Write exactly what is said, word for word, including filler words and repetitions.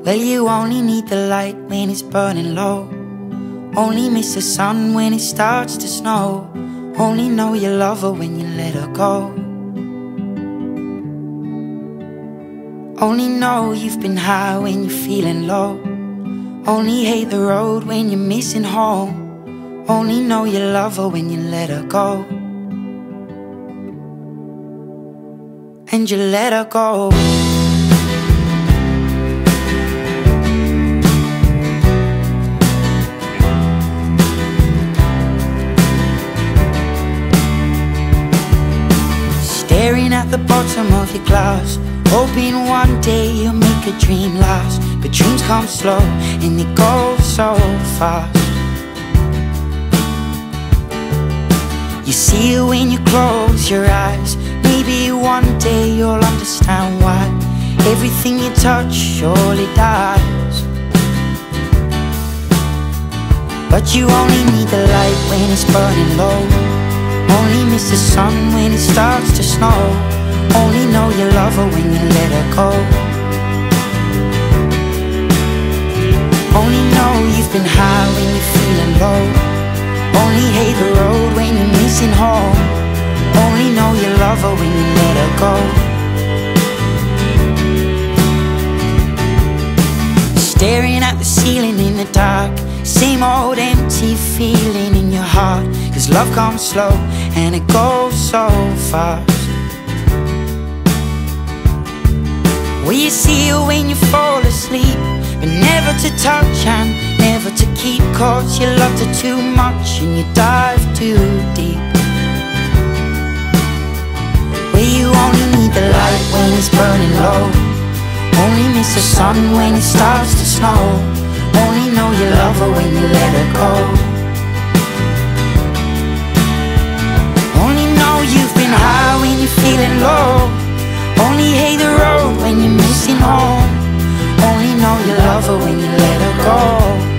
Well, you only need the light when it's burning low. Only miss the sun when it starts to snow. Only know you love her when you let her go. Only know you've been high when you're feeling low. Only hate the road when you're missing home. Only know you love her when you let her go. And you let her go. Staring at the bottom of your glass, hoping one day you'll make a dream last. But dreams come slow and they go so fast. You see it when you close your eyes. Maybe one day you'll understand why everything you touch surely dies. But you only need the light when it's burning low. Only miss the sun when it starts to snow. Only know you love her when you let her go. Only know you've been high when you're feeling low. Only hate the road when you're missing home. Only know you love her when you let her go. Staring at the ceiling in the dark, same old empty feeling in your heart. Cause love comes slow and it goes so fast. Well, you see her when you fall asleep, but never to touch and never to keep. Cause you loved her too much and you dive too deep. Well, you only need the light when it's burning low. Only miss the sun when it starts to snow. Only know you love her when you let her go. Only know you've been high when you're feeling low. Only hate the road when you're missing home. Only know you love her when you let her go.